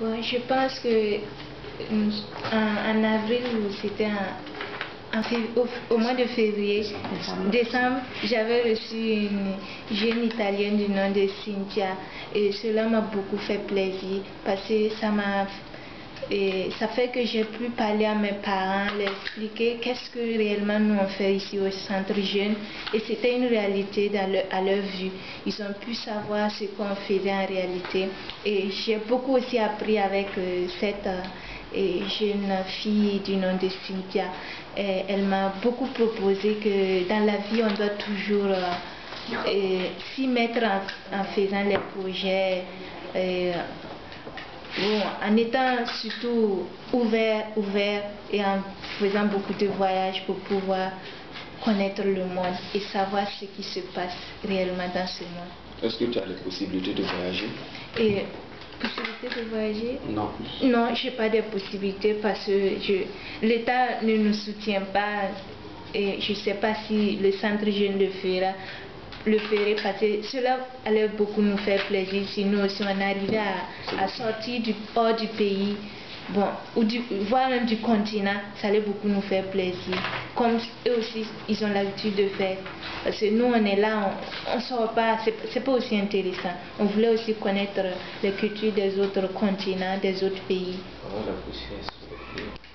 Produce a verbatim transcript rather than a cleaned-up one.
Bon, je pense que en, en avril, c'était au, au mois de février, décembre, j'avais reçu une jeune italienne du nom de Cynthia et cela m'a beaucoup fait plaisir parce que ça m'a et ça fait que j'ai pu parler à mes parents, leur expliquer qu'est-ce que réellement nous on fait ici au centre jeune, et c'était une réalité dans leur, à leur vue. Ils ont pu savoir ce qu'on faisait en réalité, et j'ai beaucoup aussi appris avec euh, cette euh, et jeune fille du nom de Cynthia. Et elle m'a beaucoup proposé que dans la vie on doit toujours euh, s'y mettre en, en faisant les projets, euh, bon, en étant surtout ouvert, ouvert et en faisant beaucoup de voyages pour pouvoir connaître le monde et savoir ce qui se passe réellement dans ce monde. Est-ce que tu as la possibilité de voyager? Et, possibilité de voyager? Non. Non, je n'ai pas de possibilité parce que l'État ne nous soutient pas et je ne sais pas si le centre jeune le fera. le ferait parce que cela allait beaucoup nous faire plaisir si nous aussi on arrivait à, à sortir du, hors du pays, bon, ou du, voire même du continent, ça allait beaucoup nous faire plaisir, comme eux aussi ils ont l'habitude de faire, parce que nous on est là, on ne sort pas, c'est pas aussi intéressant, on voulait aussi connaître les cultures des autres continents, des autres pays. Voilà,